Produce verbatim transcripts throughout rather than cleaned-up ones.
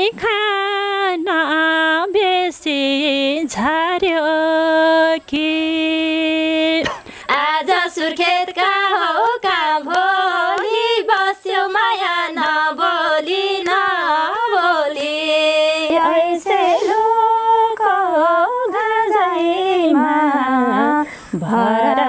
खाना बेसी झार्यो कि आज सुर्खेतका हो कहाँ भोलि बस्यो माया नबोली नबोली ऐसे लोको गजैमा भर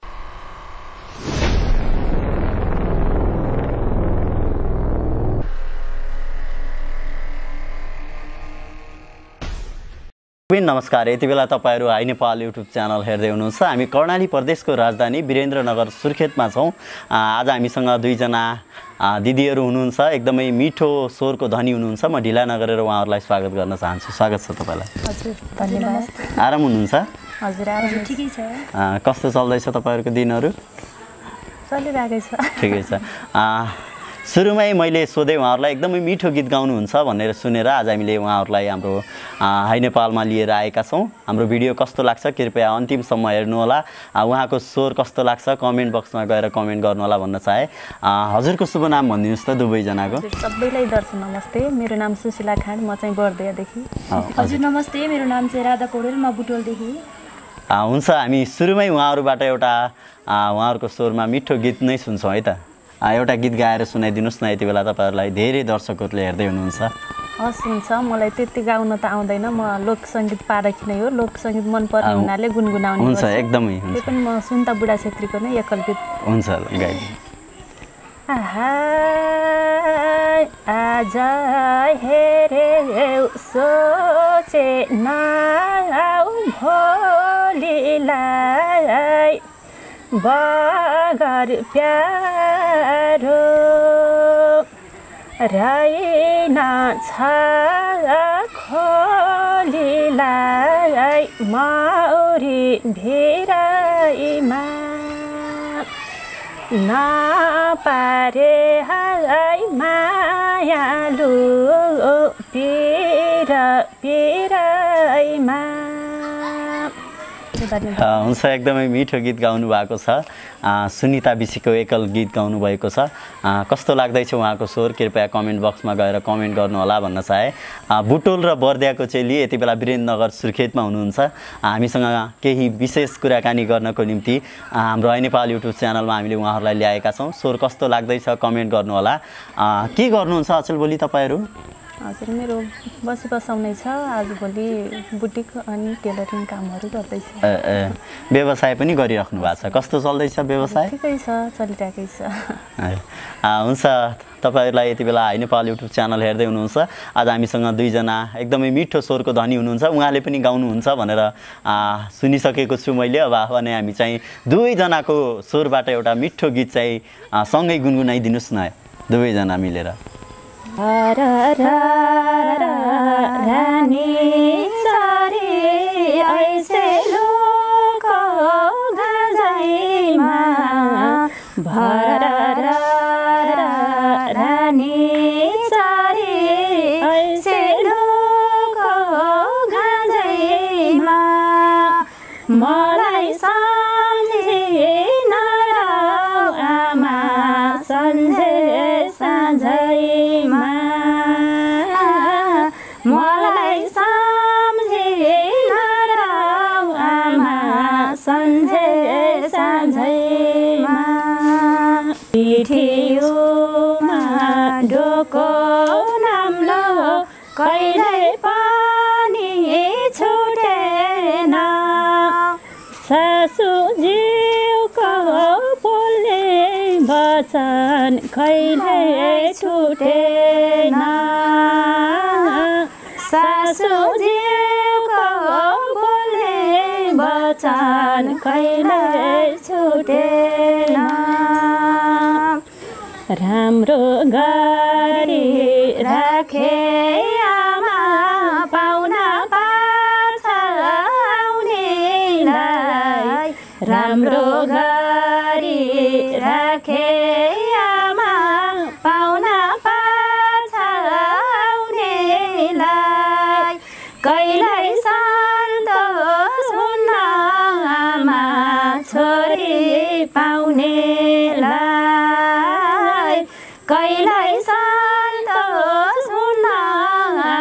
नमस्कार। यति बेला तपाईहरु हाई नेपाल युट्युब च्यानल हेर्दै हुनुहुन्छ। हामी कर्णाली प्रदेशको राजधानी वीरेन्द्रनगर सुर्खेतमा छौं। आज हामीसँग दुईजना दिदीहरु हुनुहुन्छ, एकदमै मिठो स्वरको धनी हुनुहुन्छ। म ढिला नगरेर उहाँहरुलाई स्वागत गर्न चाहन्छु। स्वागत छ तपाईलाई। हजुर धन्यवाद। आराम हुनुहुन्छ? हजुर आराम ठिकै छ। कस्तो चल्दैछ तपाईहरुको दिनहरु? चलिरहेको छ। ठिकै छ। सुरुमै मैले सोधे उहाँहरुलाई एकदमै मिठो गीत गाउनुहुन्छ भनेर सुनेर आज हामीले उहाँहरुलाई हाम्रो हाई नेपालमा लिएर आएका छौं। हाम्रो भिडियो कस्तो लाग्छ कृपया अन्तिमसम्म हेर्नु होला। उहाँको स्वर कस्तो लाग्छ कमेन्ट बक्समा गएर कमेन्ट गर्नु होला भन्न चाहे। हजुरको शुभ नाम भनिदिनुस् त दुवै जनाको। सबैलाई दर्शक नमस्ते। मेरो नाम सुशीला खान, म चाहिँ बर्दियादेखि। हजुर नमस्ते, मेरो नाम चाहिँ राधा पौडेल, म बुटोलदेखि। हुन्छ, हामी सुरुमै उहाँहरुबाट एउटा उहाँहरुको स्वरमा मिठो गीत नै सुन्छौं है त। एउटा गीत गाएर सुनाइदिनुस् न। यति बेला तपाईहरुलाई धेरै दर्शकहरुले हेर्दै हुनुहुन्छ। हस् हुन्छ। मलाई त्यति गाउन त आउँदैन, म लोक संगीत पारखी नै हो। लोक संगीत मन पर्ने हुनाले गुनगुनाउने हुन्छ। एकदमै हुन्छ। त्यो पनि म सुन्ता बुढा छेत्रीको नै एकल गीत हुन्छ गाइदिनु। आज हेरे सोचे नाउ भोलिलाई बगर प्यारो राइना छ खोलीलाई मौरी भिराइमा नपारे हाई मायालु पिर पिराइमा। हुन्छ, एकदमै मिठो गीत गाउनु भएको छ। सुनिता विशीको एकल गीत गाउनु भएको छ। कस्तो लाग्दैछ उहाँको स्वर कृपया कमेन्ट बक्समा गएर कमेन्ट गर्नु होला भन्न चाहे। बुटोल र बर्दियाको चेली यति बेला वीरेन्द्रनगर सुर्खेतमा हुनुहुन्छ। हामीसँग केही विशेष कुराकानी गर्नको निम्ति हाम्रो हाई नेपाल युट्युब च्यानलमा हामीले उहाँहरूलाई ल्याएका छौँ। स्वर कस्तो लाग्दैछ कमेन्ट गर्नु होला। के गर्नुहुन्छ अचेल भोलि तपाईहरु? हजुर मेरो बसी बसाउनै छ। आजभोलि बुटिक अनि टेलरिङ कामहरू गर्दैछ। व्यवसाय पनि गरिराख्नु भएको छ। कस्तो चल्दैछ व्यवसाय? ठिकै छ, चलिरहेकै छ। हुन्छ, तपाईहरुलाई यति बेला हाई नेपाल युट्युब च्यानल हेर्दै हुनुहुन्छ। आज हामीसँग दुईजना एकदमै मिठो स्वरको धनी हुनुहुन्छ। उहाँले पनि गाउनुहुन्छ भनेर सुनिसकेको छु मैले। अब भने हामी चाहिँ दुवैजनाको स्वरबाट एउटा मिठो गीत चाहिँ सँगै गुनगुनाइदिनुस् न दुवैजना मिलेर। रानी चरी ऐसे लोको गजैमा भर रानी चरी ऐसे लोको गजैमा मलाई सम्झिन आमा सम्झे साँझैमा मलाई सम्झिन आमा सम्झे साँझैमा पिठिउमा डोको नाम्लो कहिल्यै पनि छुटेन सासूज्यूको बोल्ने वचन कहिल्यै छुटेन सासूज्यूको बोल्ने वचन कहिल्यै छुटेन राम्रो गरी राखे आमा पाउना पाछ आउनेलाई राम्रो गरी राखे आमा पाउना पाछ आउनेलाई कहिल्यै सन्तोष हुन्न आमा छोरी पाउनेलाई कहिल्यै सन्तोष हुन्न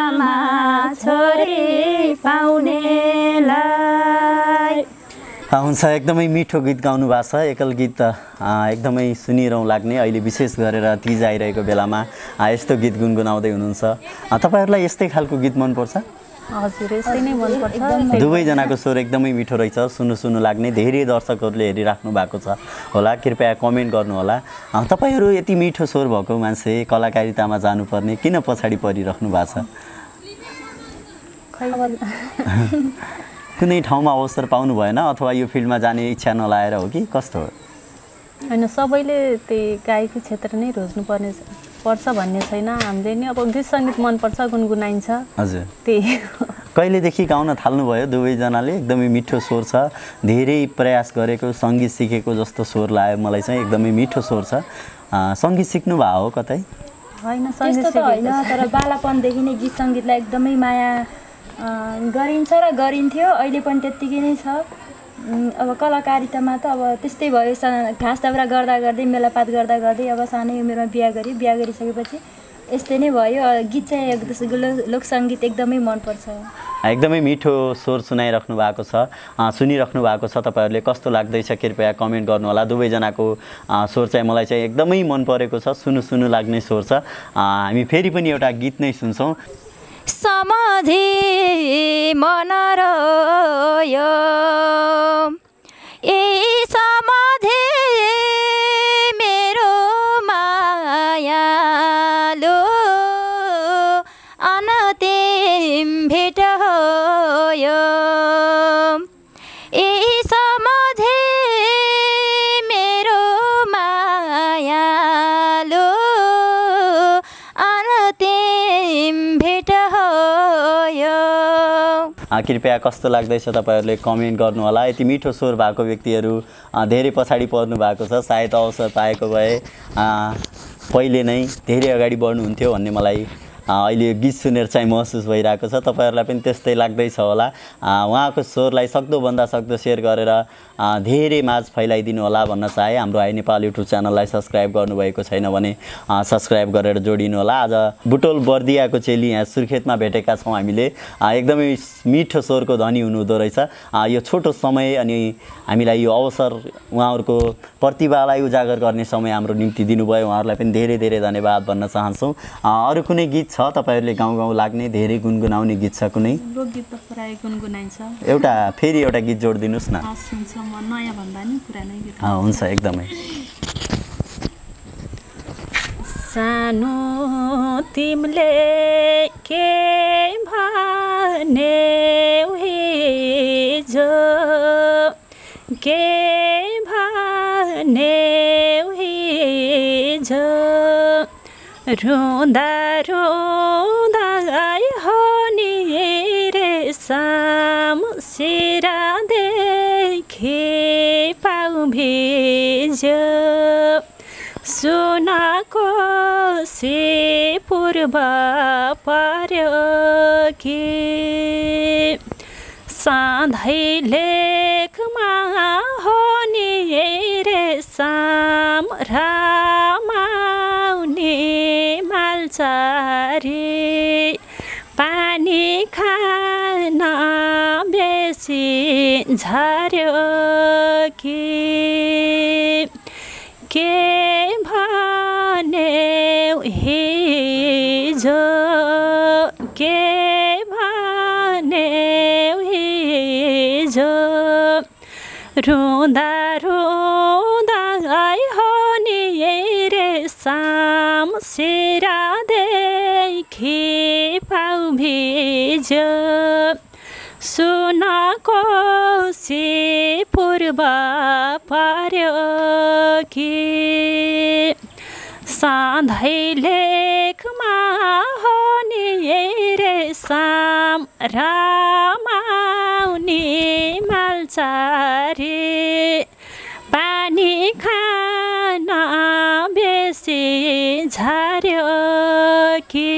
पाउनेलाई। हुन्छ एकदमै मिठो गीत गाउनु भएको छ एकल गीत एकदमै सुनिरहँ लाग्ने अहिले विशेष गरेर तीज आइरहेको बेलामा यस्तो गीत गुनगुनाउँदै हुनुहुन्छ तपाईहरुलाई यस्तै खालको गीत मन पर्छ हजुर यस्तै नै मन पर्छ दुवैजनाको स्वर एकदमै मिठो रहेछ सुन्नु सुन्नु लाग्ने धेरै दर्शकहरूले हेरिराख्नु भएको छ होला कृपया कमेन्ट गर्नु होला तपाईहरु यति मिठो स्वर भएको मान्छे कलाकारितामा जानुपर्ने किन पछाडी परिराख्नु भएको छ कुनै ठाउँमा अवसर पाउनु भएन अथवा यो फिल्डमा जाने इच्छा नलाएर हो कि कस्तो हो हैन सबैले त्यही गायकी क्षेत्र नै रोज्नु पर्ने पर्छ भन्ने छैन हामीले नि अब गीत संगीत मन पर्छ गुनगुनाइन्छ हजुर त्यही कहिलेदेखि गाउन थाल्नु भयो दुवैजनाले एकदमै मिठो स्वर छ धेरै प्रयास गरेको संगीत सिकेको जस्तो स्वर लाग्यो मलाई चाहिँ एकदमै मिठो स्वर छ संगीत सिक्नु भयो हो कतै हैन संगीत त हैन तर बालापनदेखि नै गीत संगीतलाई एकदमै माया गरिन्छ र गरिन्थ्यो अहिले पनि त्यतिकै नै छ अब कलाकारितामा त अब त्यस्तै भयो घाँस दाउरा गर्दा गर्दै मेलापात गर्दा गर्दै अब सानै उमेरमा बिहा गरी बिहा गरिसकेपछि यस्तै नै भयो गीत चाहिँ लोक संगीत एकदमै मन पर्छ एकदमै मिठो स्वर सुनाइराख्नु भएको छ सुनिराख्नु भएको छ तपाईहरुले कस्तो लाग्दैछ कृपया कमेन्ट गर्नु होला दुवैजनाको स्वर चाहिँ मलाई चाहिँ एकदमै मन परेको छ सुनु सुनु लाग्ने स्वर छ हामी फेरि पनि एउटा गीत नै सुन्छौं समाधि मन रोयो ए समाधि मेरो मायालो अनतिम भेट होयो ए समाधि मेरो मायालो अनतिम भेट कृपया कस्तो लाग्दैछ तपाईहरुले कमेन्ट गर्नु होला यति मिठो स्वर भएको व्यक्तिहरु धेरै पछाडी पर्नु भएको छ सायद अवसर पाएको भए पहिले नै धेरै अगाडि बढ्नु हुन्थ्यो भन्ने मलाई अहिले गीत सुनेर चाहिँ महसुस भइरहेको छ तपाईहरुलाई पनि त्यस्तै लाग्दैछ होला उहाँको स्वरलाई सक्दो भन्दा सक्दो शेयर गरेर धेरै माझ फैलाइदिनु होला भन्न चाहे हाम्रो हाई नेपाल युट्युब च्यानललाई सब्स्क्राइब गर्नुभएको छैन भने सब्स्क्राइब गरेर जोडिनु होला आज बुटोल बर्दियाको चेली यहाँ सुर्खेतमा भेटेका छौं हामीले एकदमै मिठो स्वरको धनी हुनुहुँदो रहेछ यो छोटो समय अनि हामीलाई यो अवसर उहाँहरुको प्रतिभालाई उजागर गर्ने समय हाम्रो निम्ति दिनुभयो उहाँहरुलाई पनि धेरै धेरै धन्यवाद भन्न चाहन्छौं अरु कुनै गीत छ तपाईहरुले गाउँ गाउँ लाग्ने धेरै गुनगुनाउने गीत छ कुनै लोकगीत त प्राय गुनगुनाइन्छ एउटा फेरि एउटा गीत जोड्दिनुस् न सुन्छ म नयाँ भन्दा नि पुरानै गीत हुन्छ एकदमै सानो तिमीले के भने हिजो के भने हिजो रुँदा रुँदा हो नि रे साम सिरादेखि पाउ भिज्यो सुनको से पूर्व पर्यो कि सधैँ लेखमा हो नि रे साम रामाउने मालचारी पानी खान बेसी झर्यो कि के भने हिजो के भने हिजो रुँदा रुँदा हो नि रे साम सिरादेखि पाउ भिज्यो सुनको से पूर्व पर्यो कि सधैँ लेखमा हो नि रे साम रामाउने मालचारी पानी खान बेसी झर्यो कि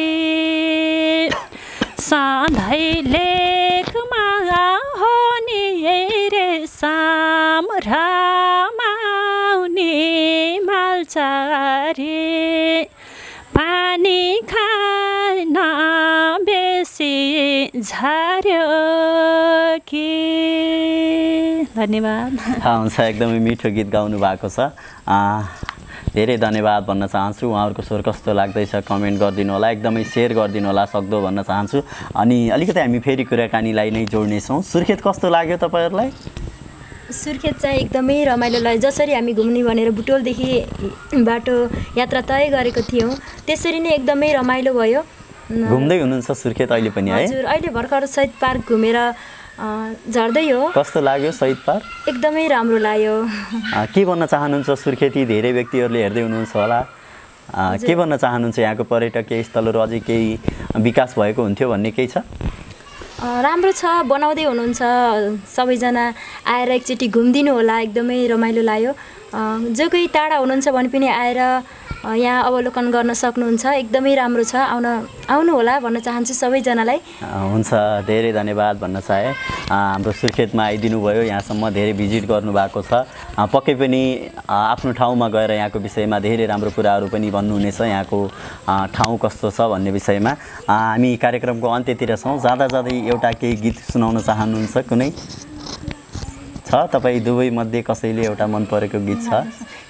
सधैँ लेखमा हो नि रे साम रामाउने मालचारी पानी खान बेसी झार्यो कि धन्यवाद। हुन्छ एकदमै मिठो गीत गाउनु भएको छ धेरै धन्यवाद भन्न चाहन्छु उहाँहरूको स्वर कस्तो लाग्दैछ कमेन्ट गरिदिनु होला एकदमै सेयर गरिदिनु होला सक्दो भन्न चाहन्छु अनि अलिकति हामी फेरि कुराकानीलाई नै जोड्नेछौँ सुर्खेत कस्तो लाग्यो तपाईहरुलाई सुर्खेत चाहिँ एकदमै रमाइलो लाग्यो जसरी हामी घुम्ने भनेर बुटोलदेखि बाटो यात्रा तय गरेको थियौँ त्यसरी नै एकदमै रमाइलो भयो घुम्दै हुनुहुन्छ सुर्खेत अहिले पनि है हजुर अहिले भर्खर शहीद पार्क घुमेर झर्दै हो कस्तो लाग्यो शहीद पार्क एकदमै राम्रो लाग्यो के भन्न चाहनुहुन्छ सुर्खेती धेरै व्यक्तिहरूले हेर्दै हुनुहुन्छ होला के भन्न चाहनुहुन्छ यहाँको पर्यटकीय स्थलहरू अझै केही विकास भएको हुन्थ्यो भन्ने केही छ राम्रो छ बनाउँदै हुनुहुन्छ सबैजना आएर एकचोटि घुम्दिनु होला एकदमै रमाइलो लाग्यो जो कोही टाढा हुनुहुन्छ भने पनि आएर यहाँ अवलोकन गर्न सक्नुहुन्छ एकदमै राम्रो छ आउन आउनु होला भन्न चाहन्छु सबैजनालाई हुन्छ धेरै धन्यवाद भन्न चाहे हाम्रो सुर्खेतमा आइदिनु भयो यहाँसम्म धेरै भिजिट गर्नुभएको छ पक्कै पनि आफ्नो ठाउँमा गएर यहाँको विषयमा धेरै राम्रो कुराहरू पनि भन्नुहुनेछ यहाँको ठाउँ कस्तो छ भन्ने विषयमा हामी कार्यक्रमको अन्त्यतिर छौँ जाँदा जाँदै एउटा केही गीत सुनाउन चाहनुहुन्छ कुनै छ तपाईँ दुवै मध्ये कसैले एउटा मन परेको गीत छ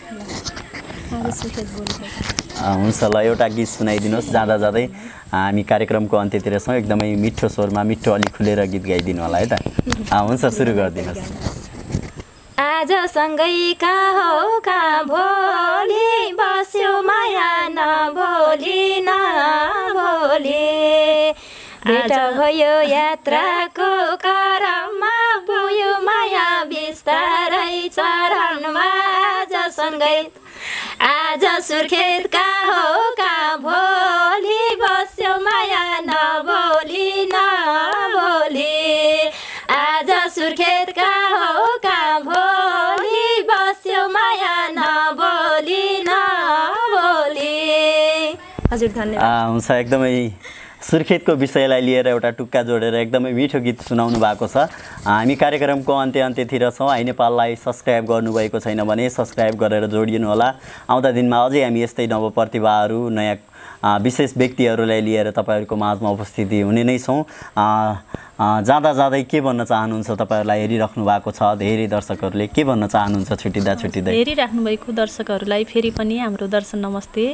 हुन्छ ल एउटा गीत सुनाइदिनुहोस् जाँदा जाँदै हामी कार्यक्रमको अन्त्यतिर छौँ एकदमै मिठो स्वरमा मिठो अलि खुलेर गीत गाइदिनु होला है त हुन्छ सुरु गरिदिनुहोस् आज सँगै कहाँ हो कहाँ भोलि बस्यो माया न भोलि न भोलि भेट भयो यात्राको क्रममा भयो माया बिस्तारै चरणमा आज सँगै आज सुर्खेत कहाँ हो कहाँ भोलि बस्यो माया न भोलि न भोलि आज सुर्खेत कहाँ हो कहाँ भोलि बस्यो माया न भोलि न भोलि हजुर धन्यवाद हुन्छ एकदमै सुर्खेतको विषयलाई लिएर एउटा टुक्का जोडेर एकदमै मिठो गीत सुनाउनु भएको छ हामी कार्यक्रमको अन्त्य अन्त्यतिर छौँ हाई नेपाललाई सब्सक्राइब गर्नुभएको छैन भने सब्सक्राइब गरेर जोडिनु होला आउँदा दिनमा अझै हामी यस्तै नवप्रतिभाहरू नयाँ विशेष व्यक्तिहरूलाई लिएर तपाईँहरूको माझमा उपस्थिति हुने नै छौँ जाँदा जाँदै के भन्न चाहनुहुन्छ तपाईँहरूलाई हेरिराख्नु भएको छ धेरै दर्शकहरूले के भन्न चाहनुहुन्छ छुट्टिँदा छुट्टिँदै हेरिराख्नु भएको दर्शकहरूलाई फेरि पनि हाम्रो दर्शन नमस्ते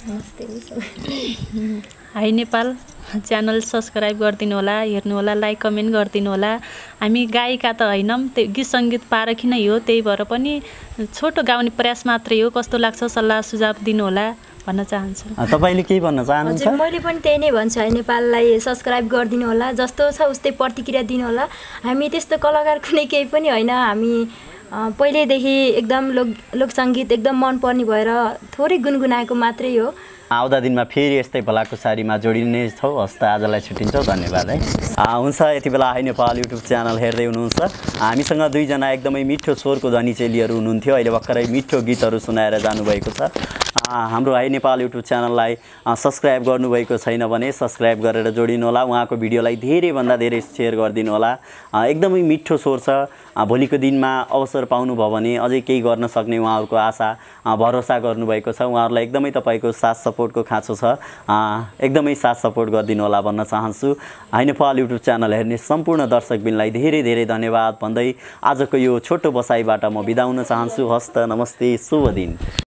नमस्ते हाई नेपाल च्यानल सब्सक्राइब गरिदिनु होला हेर्नु होला लाइक कमेन्ट गरिदिनु होला हामी गायिका त होइनौँ त्यो गीत सङ्गीत पारखी नै हो त्यही भएर पनि छोटो गाउने प्रयास मात्रै हो कस्तो लाग्छ सल्लाह सुझाव दिनु होला भन्न चाहन्छु तपाईँले केही भन्न चाहनुहुन्छ हजुर मैले पनि त्यही नै भन्छु हाई नेपाललाई सब्सक्राइब गरिदिनु होला जस्तो छ उस्तै प्रतिक्रिया दिनु होला हामी त्यस्तो कलाकार कुनै केही पनि होइन हामी पहिल्यैदेखि एकदम लोक लोकसङ्गीत एकदम मनपर्ने भएर थोरै गुनगुनाएको मात्रै हो आउँदा दिनमा फेरि यस्तै भलाकुसारीमा जोडिने छौँ हस् त आजलाई छुट्टिन्छौँ धन्यवाद है हुन्छ यति बेला हाई नेपाल युट्युब च्यानल हेर्दै हुनुहुन्छ हामीसँग दुईजना एकदमै मिठो स्वरको धनी चेलीहरू हुनुहुन्थ्यो अहिले भर्खरै मिठो गीतहरू सुनाएर जानुभएको छ हाम्रो हाई नेपाल युट्युब च्यानललाई सब्सक्राइब गर्नुभएको छैन भने सब्सक्राइब गरेर जोडिनु होला उहाँको भिडियोलाई धेरैभन्दा धेरै सेयर गरिदिनु होला एकदमै मिठो स्वर छ भोलिको दिनमा अवसर पाउनुभयो भने अझै केही गर्न सक्ने उहाँहरूको आशा भरोसा गर्नुभएको छ उहाँहरूलाई एकदमै तपाईँको साथ सपोर्टको खाँचो छ एकदमै साथ सपोर्ट गरिदिनु होला भन्न चाहन्छु हाई नेपाल युट्युब च्यानल हेर्ने सम्पूर्ण दर्शकबिनलाई धेरै धेरै धन्यवाद भन्दै आजको यो छोटो बसाइबाट म बिदा हुन चाहन्छु हस्त नमस्ते शुभ दिन।